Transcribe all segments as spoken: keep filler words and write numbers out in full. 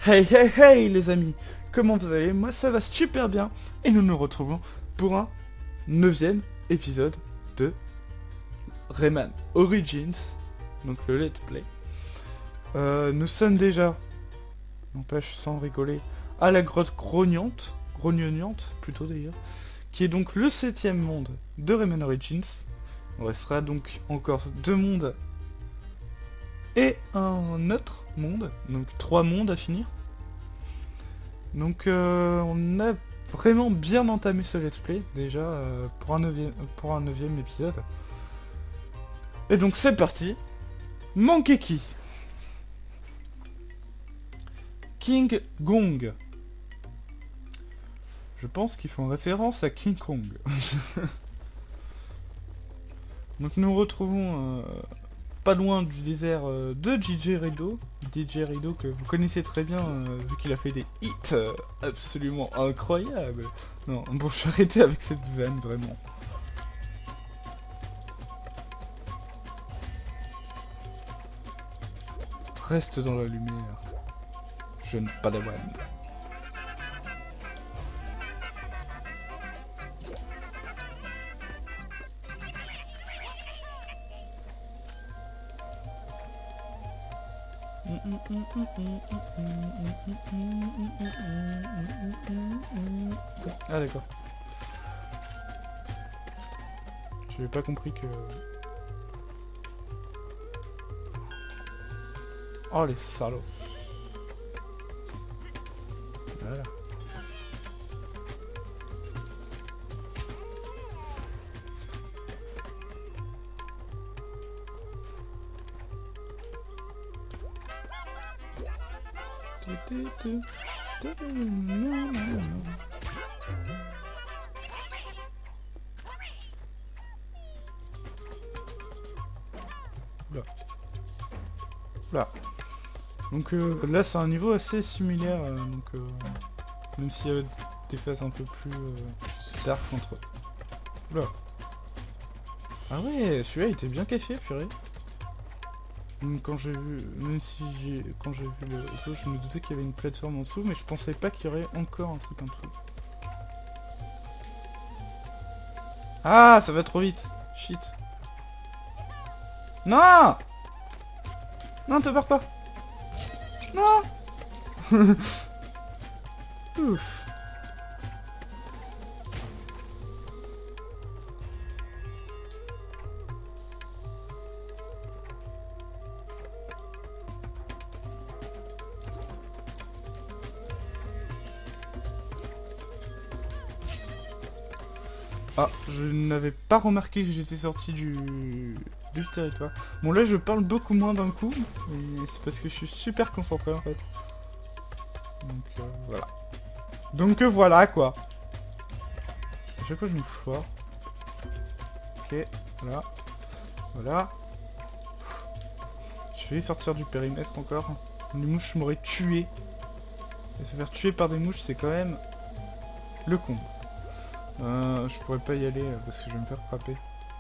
Hey hey hey les amis, comment vous allez? Moi ça va super bien et nous nous retrouvons pour un neuvième épisode de Rayman Origins, donc le let's play. Euh, nous sommes déjà, n'empêche sans rigoler, à la grotte grognante, grognonnante plutôt d'ailleurs, qui est donc le septième monde de Rayman Origins. Il restera donc encore deux mondes et un autre monde, donc trois mondes à finir. Donc euh, on a vraiment bien entamé ce let's play déjà euh, pour un neuvième pour un neuvième épisode. Et donc c'est parti. Mankeki. King Gong. Je pense qu'ils font référence à King Kong. Donc nous retrouvons euh, pas loin du désert euh, de D J Rido. D J Rido que vous connaissez très bien euh, vu qu'il a fait des hits euh, absolument incroyables. Non, bon, je vais arrêter avec cette vanne vraiment. Reste dans la lumière, jeune padawan. Ah d'accord. J'avais pas compris que... Oh les salauds. Voilà. Oula. Oula. Donc euh, là c'est un niveau assez similaire, euh, donc euh, même s'il y a des phases un peu plus euh, dark entre eux. Oula. Ah ouais, celui-là il était bien caché, purée. Quand j'ai vu, même si j'ai, quand j'ai vu le zoo, je me doutais qu'il y avait une plateforme en dessous, mais je pensais pas qu'il y aurait encore un truc en dessous. Ah, ça va trop vite. Shit. Non! Non, te barre pas. Non. Ouf. Ah, je n'avais pas remarqué que j'étais sorti du... du territoire. Bon là je parle beaucoup moins d'un coup, mais c'est parce que je suis super concentré en fait. Donc euh, voilà. Donc euh, voilà quoi. À chaque fois je me foire. Ok, voilà. Voilà. Je vais sortir du périmètre encore. Les mouches m'auraient tué. Et se faire tuer par des mouches c'est quand même le comble. Euh, je pourrais pas y aller euh, parce que je vais me faire frapper.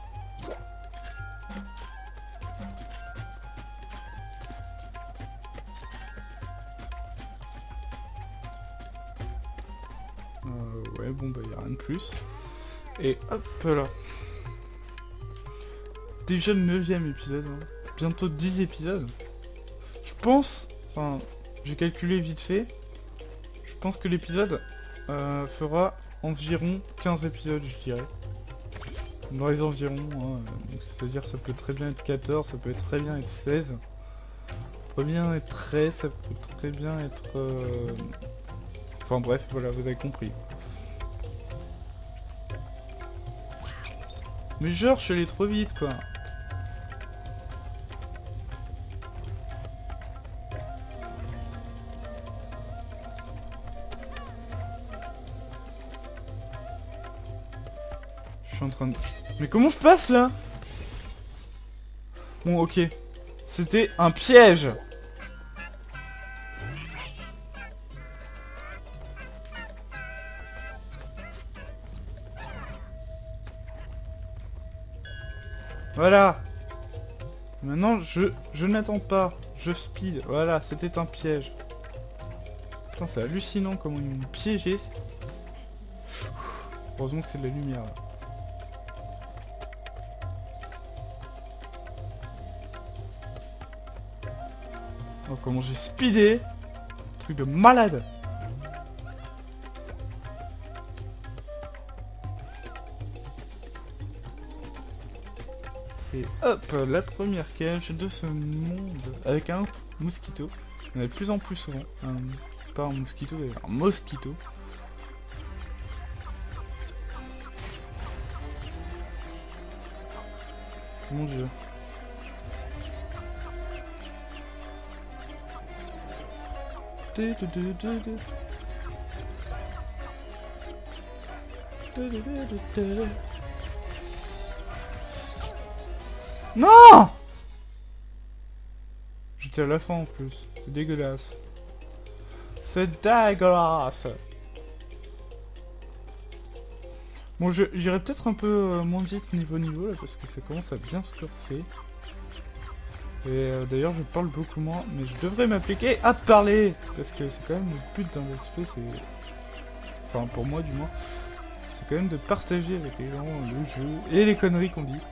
Euh, ouais, bon bah y a rien de plus. Et hop là. Déjà le neuvième épisode, hein. Bientôt dix épisodes. Je pense, enfin, j'ai calculé vite fait. Je pense que l'épisode euh, fera environ quinze épisodes, je dirais. Dans les environs, hein. C'est-à-dire ça peut très bien être quatorze, ça peut être très bien être seize. Ça peut bien être treize, ça peut très bien être... Euh... Enfin bref, voilà, vous avez compris. Mais genre, je suis allé trop vite, quoi. Je suis en train de... Mais comment je passe, là? Bon, ok. C'était un piège. Voilà. Maintenant, je, je n'attends pas. Je speed. Voilà, c'était un piège. Putain, c'est hallucinant comment ils m'ont piégé. Heureusement que c'est de la lumière là. Oh, comment j'ai speedé. Truc de malade. Et hop, la première cage de ce monde. Avec un mosquito. Il y en a de plus en plus souvent. Un, pas un mosquito, mais un mosquito. Mon dieu. Du, du, du, du, du. Du, du, du, du, du. Non! J'étais à la fin en plus. C'est dégueulasse. C'est dégueulasse. Bon, j'irai peut-être un peu euh, moins vite niveau niveau là parce que ça commence à bien se corser. Et euh, d'ailleurs je parle beaucoup moins, mais je devrais m'appliquer à parler parce que c'est quand même le but d'un let's play, c'est... Enfin pour moi du moins, c'est quand même de partager avec les gens le jeu et les conneries qu'on dit.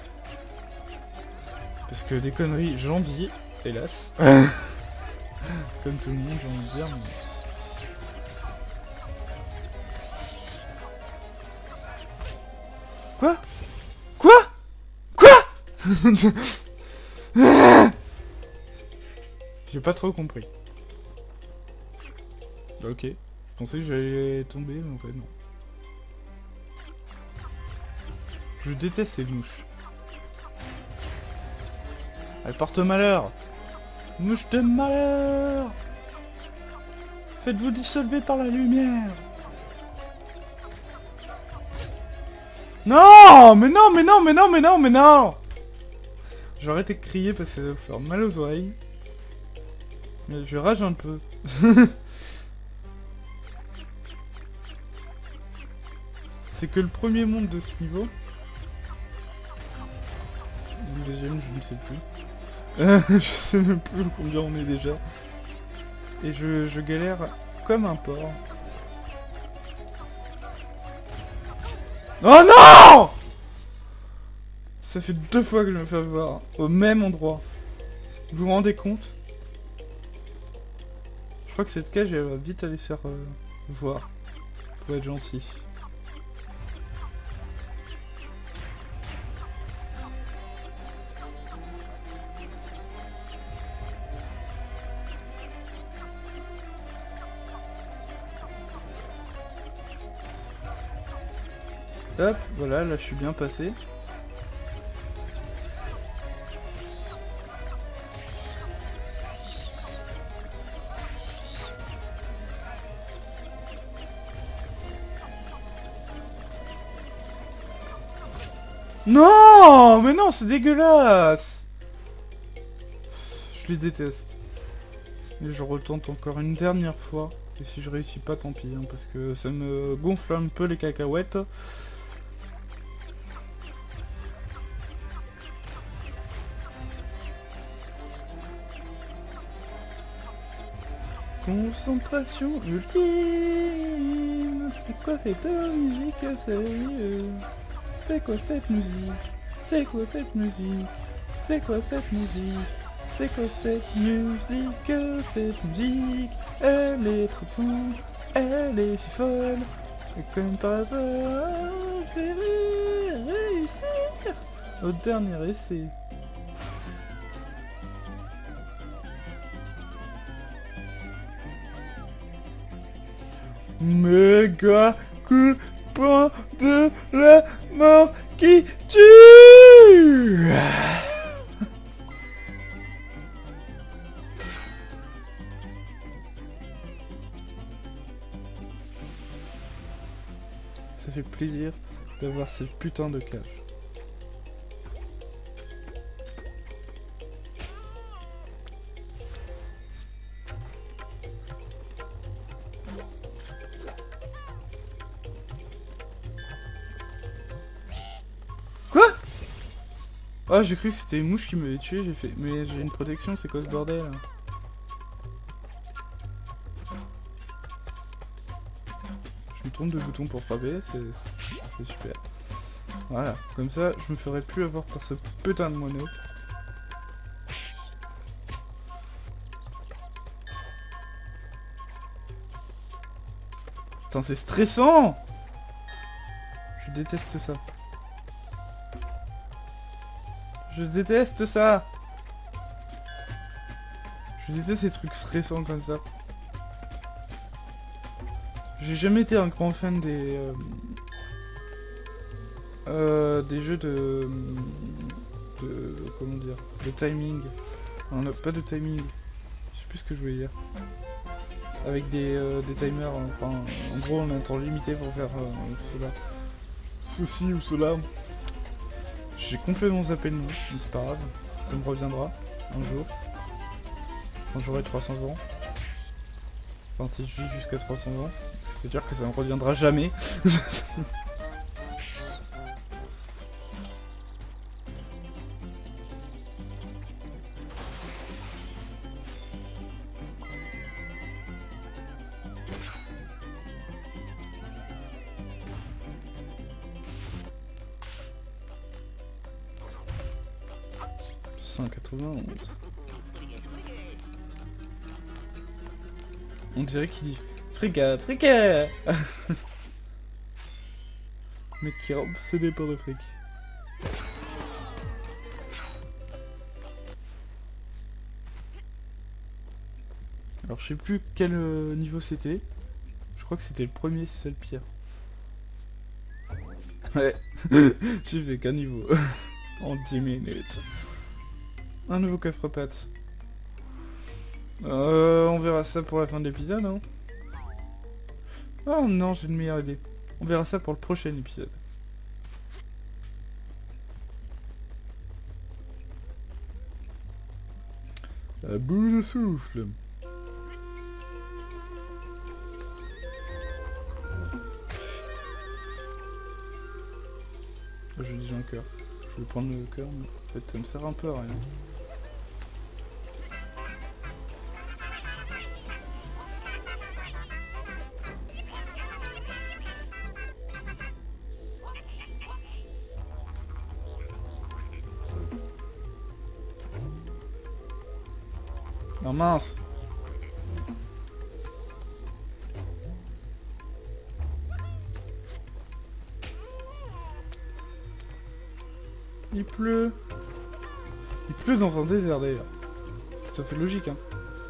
Parce que des conneries j'en dis, hélas. Comme tout le monde j'ai envie de dire, mais... Quoi? Quoi? Quoi? J'ai pas trop compris. Ok. Je pensais que j'allais tomber, mais en fait non. Je déteste ces mouches. Elles portent malheur. Mouche de malheur. Faites-vous dissolver par la lumière. Non, mais non, mais non, mais non, mais non, mais non. Je vais arrêter de crier parce que ça va faire mal aux oreilles. Mais je rage un peu. C'est que le premier monde de ce niveau. Le deuxième, je ne sais plus. Je sais même plus combien on est déjà. Et je, je galère comme un porc. Oh non! Ça fait deux fois que je me fais avoir au même endroit. Vous vous rendez compte? Je crois que cette cage, elle va vite aller se faire euh, voir. Pour être gentil. Hop, voilà, là je suis bien passé. Non, mais non, c'est dégueulasse. Je les déteste. Et je retente encore une dernière fois. Et si je réussis pas, tant pis, hein, parce que ça me gonfle un peu les cacahuètes. Concentration ultime. C'est quoi cette musique sérieux? C'est quoi cette musique? C'est quoi cette musique? C'est quoi cette musique? C'est quoi cette musique? Cette musique, elle est trop fou, elle est folle. Et comme par hasard, je vais réussir au dernier essai. Méga coup de poing de la mort qui tue. Ça fait plaisir d'avoir ces putains de cages. Quoi? Oh, j'ai cru que c'était une mouche qui m'avait tué, j'ai fait... Mais j'ai une protection, c'est quoi ce bordel? trompe de bouton pour frapper, c'est super. Voilà, comme ça, je me ferai plus avoir par ce putain de moineau. Putain, c'est stressant! Je déteste ça. Je déteste ça! Je déteste ces trucs stressants comme ça. J'ai jamais été un grand fan des... Euh, euh, des jeux de... de... comment dire... de timing. Enfin, non, pas de timing. Je sais plus ce que je voulais dire. Avec des, euh, des timers, enfin... En gros, on a un temps limité pour faire euh, cela. Ceci ou cela. J'ai complètement zappé le nom, mais c'est pas grave. Ça me reviendra un jour. Quand j'aurai trois cents ans. Enfin, si je vis jusqu'à trois cents ans. C'est-à-dire que ça ne reviendra jamais. cent quatre-vingt-onze. On dirait qu'il dit fric, fric. Mec qui est obsédé par le fric. Alors je sais plus quel euh, niveau c'était. Je crois que c'était le premier seul pire. Ouais, j'ai fait qu'un niveau. En dix minutes. Un nouveau coffre-pâte. Euh, on verra ça pour la fin de l'épisode, hein. Oh non, j'ai une meilleure idée. On verra ça pour le prochain épisode. La boule de souffle. J'ai déjà un cœur. Je vais prendre le cœur, mais en fait ça me sert un peu à rien. Non mince. Il pleut. Il pleut dans un désert d'ailleurs. Ça fait logique, hein.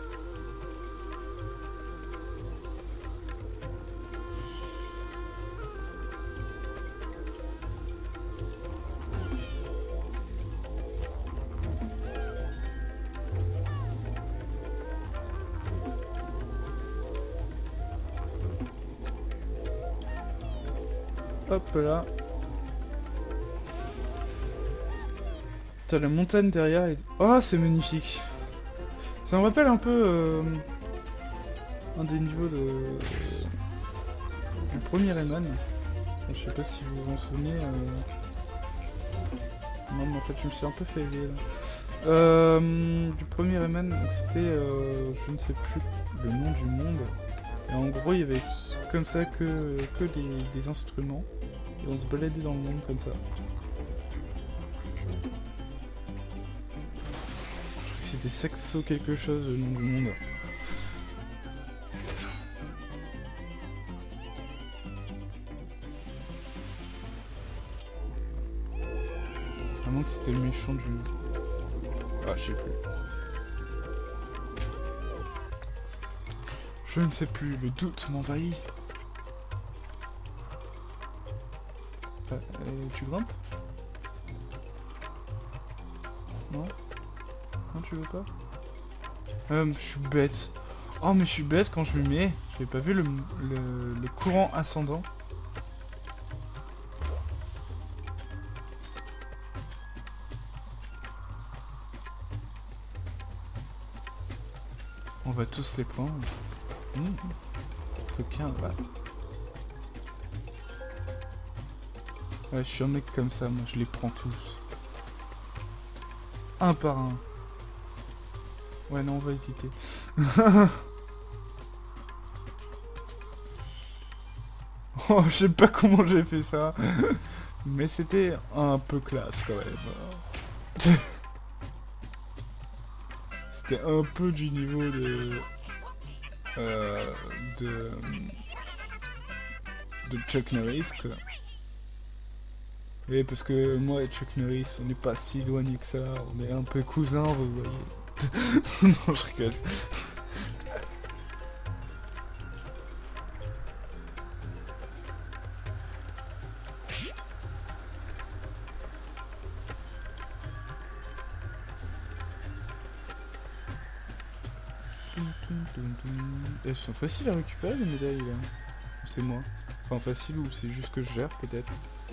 Hop là. T'as la montagne derrière et... Oh, c'est magnifique. Ça me rappelle un peu euh, un des niveaux de... du premier Rayman. Je sais pas si vous vous en souvenez. Euh... Non, mais en fait, je me suis un peu fait aider là. Euh, du premier Rayman, donc c'était, euh, je ne sais plus le nom du monde. Et en gros, il y avait comme ça que, que des, des instruments. Et on se baladait dans le monde comme ça. C'était Saxo quelque chose, le nom du monde. À moins que c'était le méchant du... Ah, je sais plus. Je ne sais plus, le doute m'envahit. Ah, euh, tu grimpes? Non? Non, tu veux pas? Euh, je suis bête. Oh, mais je suis bête quand je m'y mets. J'avais pas vu le, le, le courant ascendant. On va tous les prendre. Mmh. Coquin, bah. Ouais, je suis un mec comme ça, moi je les prends tous. Un par un. Ouais, non, on va hésiter. Oh, je sais pas comment j'ai fait ça. Mais c'était un peu classe quand même. C'était un peu du niveau de... Euh, de... de Chuck Norris, quoi. Oui, parce que moi et Chuck Norris, on n'est pas si éloignés que ça. On est un peu cousins, vous voyez. Non, je rigole. Elles sont faciles à récupérer les médailles là. C'est moi. Enfin facile ou c'est juste que je gère peut-être.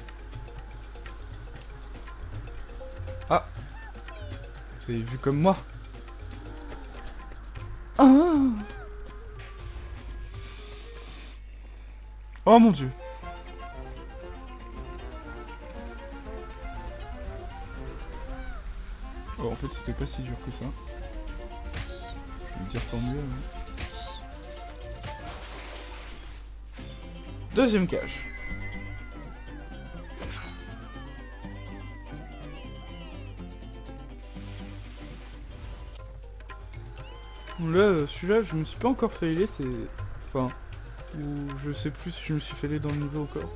Ah, vous avez vu comme moi. Ah, oh mon dieu. Oh, en fait c'était pas si dur que ça. Je vais dire tant mieux. Hein. Deuxième cage. Là, celui-là, je me suis pas encore failé, c'est... Enfin... Ou je sais plus si je me suis failé dans le niveau encore.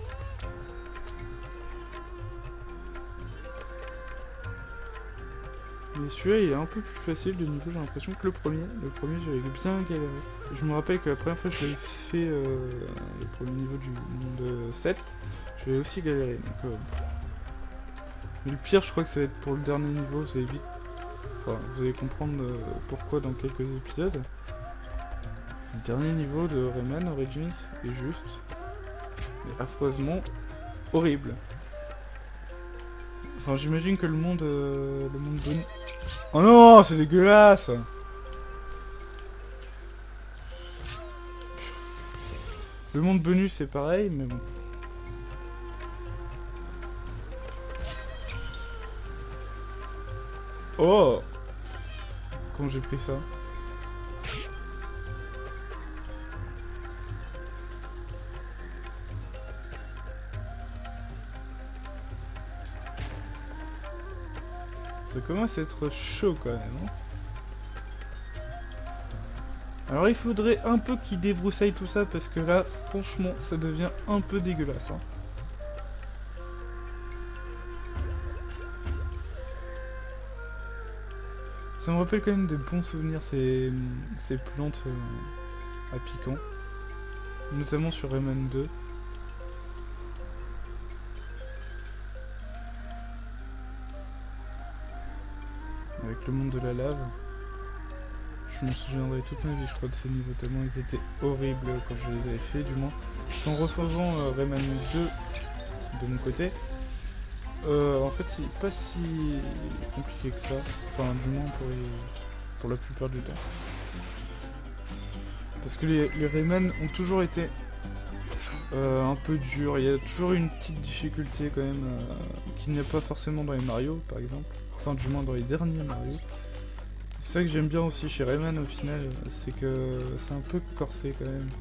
Mais celui-là, il est un peu plus facile de niveau, j'ai l'impression que le premier. Le premier, j'avais bien galéré. Je me rappelle que la première fois que j'avais fait euh, le premier niveau du monde sept, j'avais aussi galéré. Donc, euh... Mais le pire, je crois que ça va être pour le dernier niveau, vous allez vite... Enfin, vous allez comprendre euh, pourquoi dans quelques épisodes. Le dernier niveau de Rayman Origins est juste... mais affreusement horrible. Enfin, j'imagine que le monde... Euh, le monde bonus... Oh non, c'est dégueulasse! Le monde bonus, c'est pareil, mais bon. Oh! Comment j'ai pris ça? Ça commence à être chaud quand même. Hein. Alors il faudrait un peu qu'il débroussaille tout ça parce que là, franchement, ça devient un peu dégueulasse. Hein. Ça me rappelle quand même des bons souvenirs, ces, ces plantes euh, à piquant. Notamment sur Rayman deux. Avec le monde de la lave. Je me souviendrai toute ma vie, je crois, de ces niveaux tellement ils étaient horribles quand je les avais fait, du moins. En refaisant euh, Rayman deux de mon côté, euh, en fait, il n'est pas si compliqué que ça. Enfin, du moins pour, les... pour la plupart du temps. Parce que les, les Rayman ont toujours été euh, un peu durs. Il y a toujours une petite difficulté quand même euh, qu'il n'y a pas forcément dans les Mario, par exemple. Enfin, du moins dans les derniers Mario. C'est ça que j'aime bien aussi chez Rayman au final, c'est que c'est un peu corsé quand même.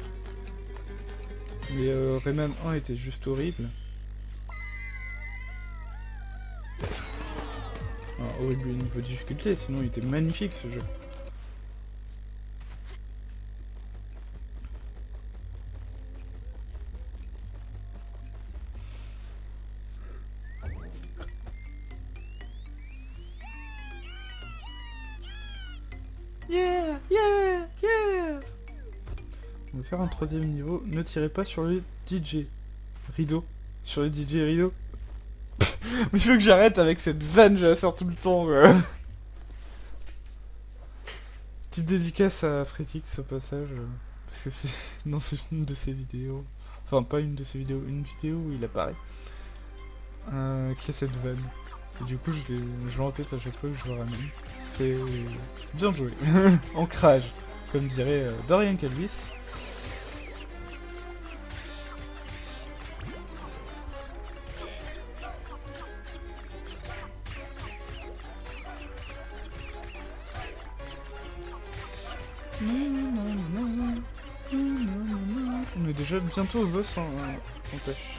Mais euh, Rayman un était juste horrible. Enfin, horrible au niveau de difficulté, sinon il était magnifique ce jeu. Yeah, yeah, yeah. On va faire un troisième niveau. Ne tirez pas sur le D J rideau. Sur le D J rideau. Mais il faut que j'arrête avec cette vanne, je la sors tout le temps. Euh. Petite dédicace à Frétix au passage. Euh, parce que c'est dans une de ses vidéos. Enfin, pas une de ses vidéos, une vidéo où il apparaît. Euh, qui a cette vanne. Et du coup, je l'ai en tête à chaque fois que je le ramène. C'est bien joué. Ancrage, comme dirait euh, Dorian Calvis. On est déjà bientôt au boss en, en pêche.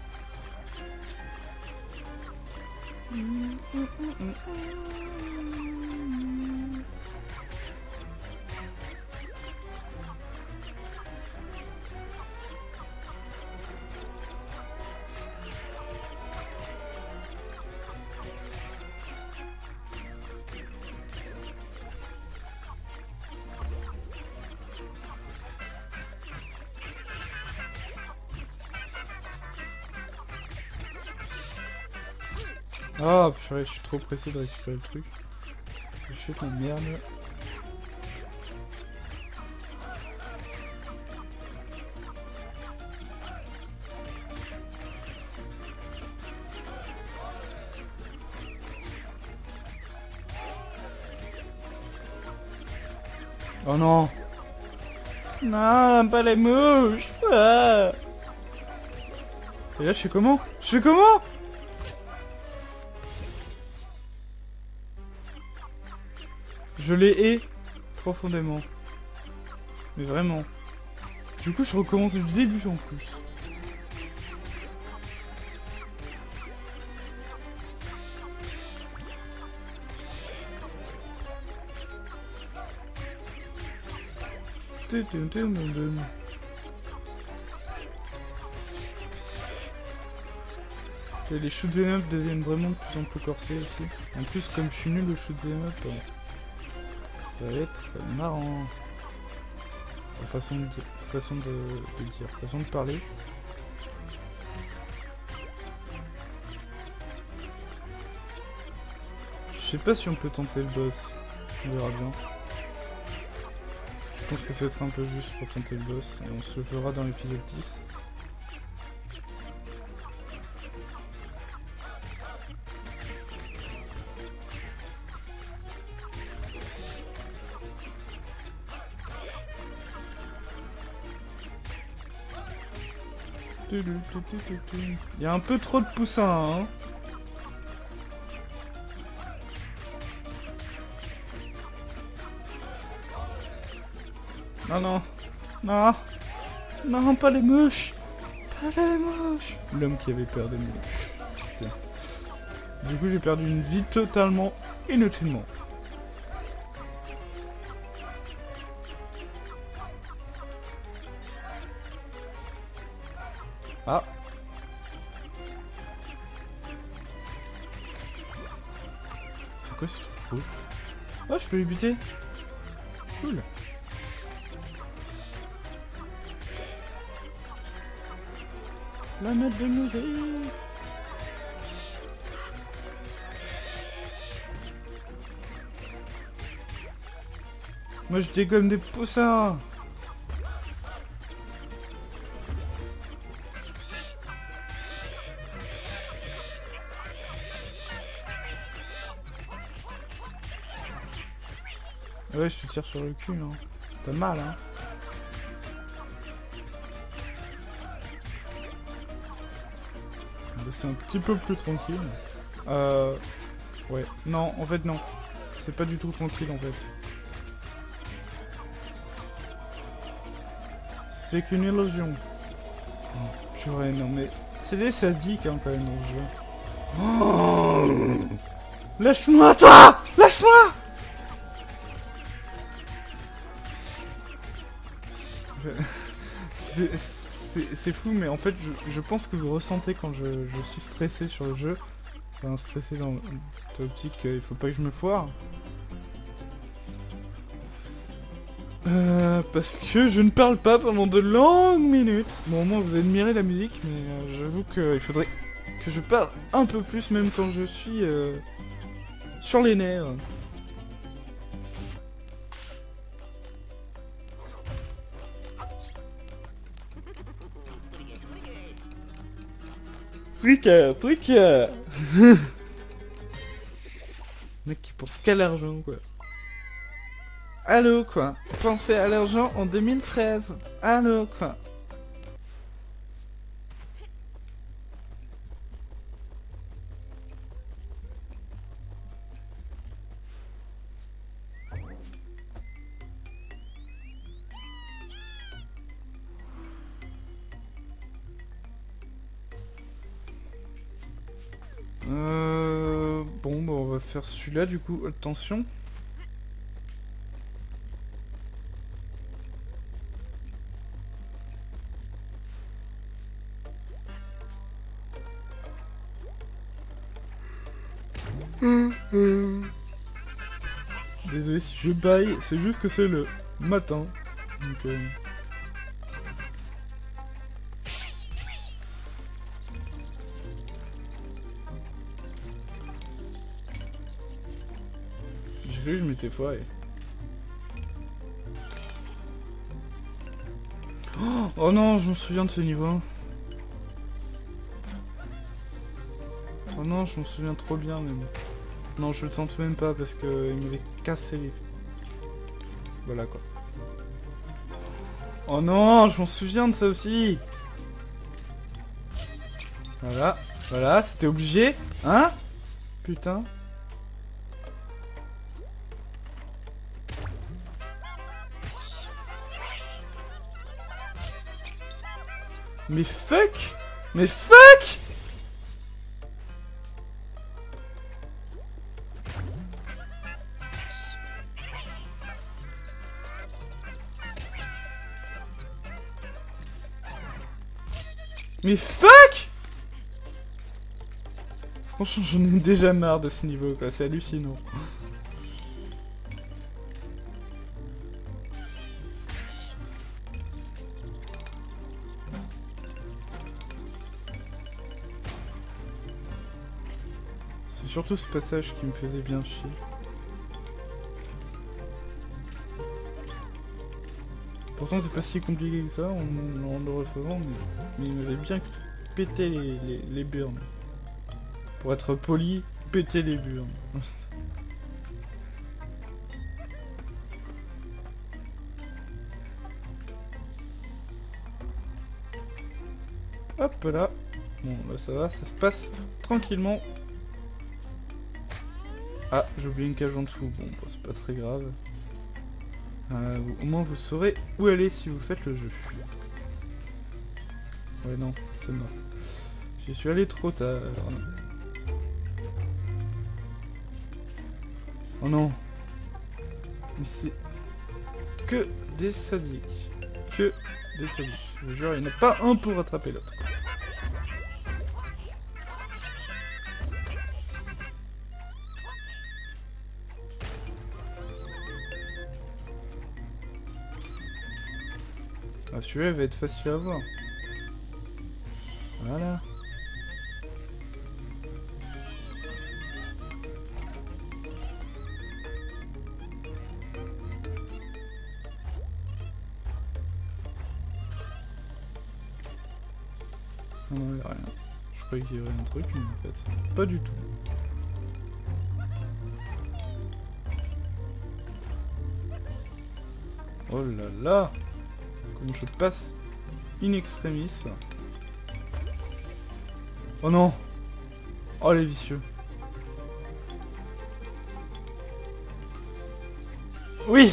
Ah purée, je suis trop pressé de récupérer le truc. Je fais de la merde. Oh non! Non, pas les mouches! Ah. Et là, je fais comment? Je fais comment? Je les hais profondément. Mais vraiment. Du coup, je recommence du début en plus. Et les shoot'em up deviennent vraiment de plus en plus corsés aussi. En plus, comme je suis nul au shoot'em up, ça va être marrant. La façon de dire, façon de, de dire, façon de parler. Je sais pas si on peut tenter le boss. On verra bien. Je pense que ça va être un peu juste pour tenter le boss. Et on se le fera dans l'épisode dix. Il y a un peu trop de poussins, hein. Non, non. Non. Non, pas les mouches. Pas les mouches. L'homme qui avait peur des mouches. Putain. Du coup, j'ai perdu une vie totalement inutilement. Ah. C'est quoi ce truc rouge? Oh, je peux lui buter. Cool. La mettre de musique. Moi, je dégomme des poussins. Ouais, je te tire sur le cul, hein. T'as mal, hein. C'est un petit peu plus tranquille. Euh... Ouais. Non, en fait, non. C'est pas du tout tranquille, en fait. C'était qu'une illusion. Oh, purée, non, mais... C'est des sadiques, hein, quand même, dans ce jeu. Oh, lâche-moi, toi! Lâche-moi! Je... C'est fou, mais en fait, je, je pense que vous ressentez quand je, je suis stressé sur le jeu. Enfin, stressé dans l'optique, il faut pas que je me foire. Euh, parce que je ne parle pas pendant de longues minutes. Bon, au moins, vous admirez la musique, mais euh, j'avoue qu'il faudrait que je parle un peu plus, même quand je suis euh, sur les nerfs. Tricœur, tricœur. Mec qui pense qu'à l'argent, quoi. Allô, quoi. Pensez à l'argent en deux mille treize. Allô, quoi. Euh... Bon, bah on va faire celui-là du coup. Attention. Désolé si je baille, c'est juste que c'est le matin. Donc, euh... j'ai cru que je m'étais foiré. Oh, oh non, je me souviens de ce niveau. Oh non, je m'en souviens trop bien même. Non, je le tente même pas parce que il m'avait cassé les... Voilà quoi. Oh non, je m'en souviens de ça aussi. Voilà, voilà, c'était obligé. Hein? Putain. Mais fuck! Mais fuck! Mais fuck! Franchement, j'en ai déjà marre de ce niveau, quoi. C'est hallucinant. C'est surtout ce passage qui me faisait bien chier. Pourtant, c'est pas si compliqué que ça en, en le refaisant, mais, mais il m'avait bien pété les, les, les burnes. Pour être poli, péter les burnes. Hop là. Bon, là ça va, ça se passe tranquillement. Ah, j'ai oublié une cage en dessous. Bon, bah, c'est pas très grave. Euh, au moins vous saurez où aller si vous faites le jeu. Ouais, non, c'est mort. J'y suis allé trop tard. Oh non. Mais c'est que des sadiques. Que des sadiques. Je vous jure, il n'y en a pas un pour rattraper l'autre. Ah, celui-là va être facile à voir. Voilà. Non, non, il y a rien. Je croyais qu'il y aurait un truc, mais en fait, pas du tout. Oh là là! Comment je passe in extremis. Oh non! Oh les vicieux. Oui!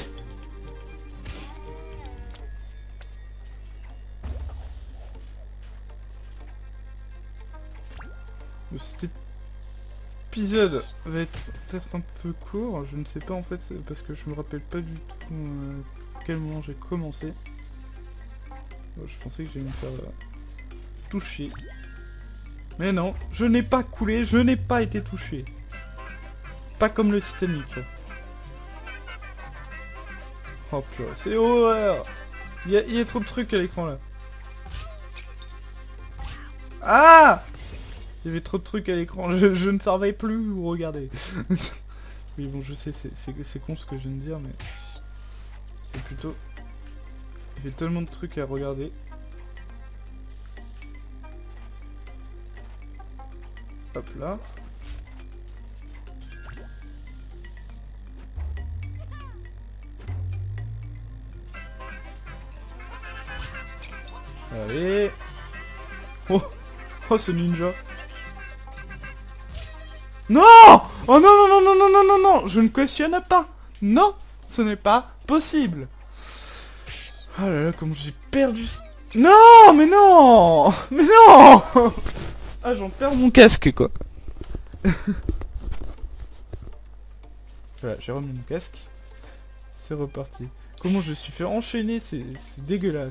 Cet épisode va être peut-être un peu court, je ne sais pas en fait, parce que je me rappelle pas du tout euh, à quel moment j'ai commencé. Je pensais que j'allais me faire euh, toucher. Mais non, je n'ai pas coulé, je n'ai pas été touché. Pas comme le Titanic. Oh purée, c'est horreur. Il y, y a trop de trucs à l'écran là. Ah! Il y avait trop de trucs à l'écran, je, je ne savais plus où regarder. Oui bon, je sais, c'est con ce que je viens de dire, mais... C'est plutôt... Il y avait tellement de trucs à regarder. Hop là. Allez. Oh, oh ce ninja. Non! Oh non non non non non non non non! Je ne cautionne pas! Non! Ce n'est pas possible! Oh là là, comme j'ai perdu... Non! Mais non! Mais non! Ah, j'en perds mon casque, quoi. Voilà, j'ai remis mon casque. C'est reparti. Comment je suis fait enchaîner, c'est dégueulasse.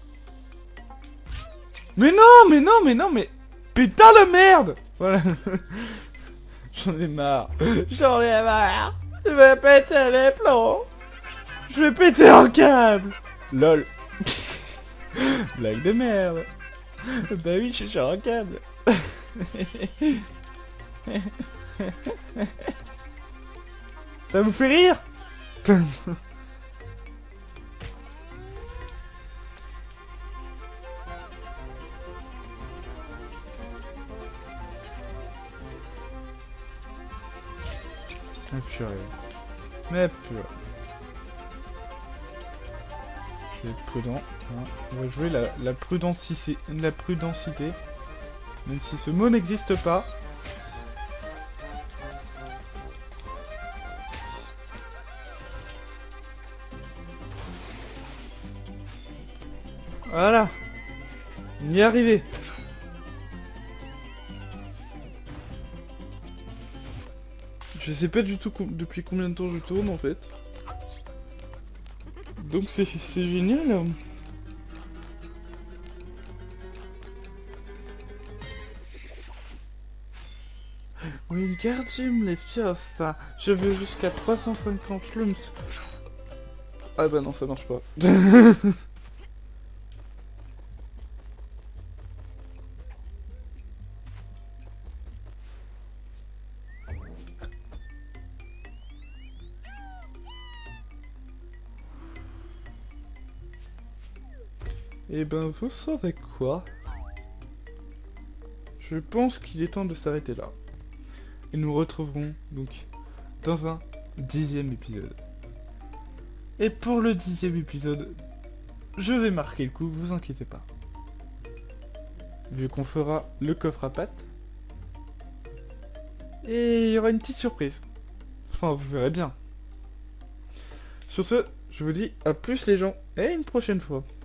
Mais non, mais non, mais non, mais... Putain de merde. Voilà. J'en ai marre. J'en ai marre. Je vais péter les plombs. Je vais péter un câble. Lol. Blague de merde. Bah oui, je suis sur un câble. Ça vous fait rire? Mais purée. Mais purée. Je vais être prudent. Hein. On va jouer la, la, prudenci la prudentité. Même si ce mot n'existe pas. Voilà. On y est arrivé. Je sais pas du tout com depuis combien de temps je tourne en fait. Donc c'est génial. Hein. Wingardium Leviosa. Je veux jusqu'à trois cent cinquante lums. Ah bah non, ça marche pas. Et ben vous savez quoi? Je pense qu'il est temps de s'arrêter là. Et nous retrouverons donc dans un dixième épisode. Et pour le dixième épisode, je vais marquer le coup, vous inquiétez pas. Vu qu'on fera le coffre à pattes. Et il y aura une petite surprise. Enfin, vous verrez bien. Sur ce, je vous dis à plus les gens, et à une prochaine fois.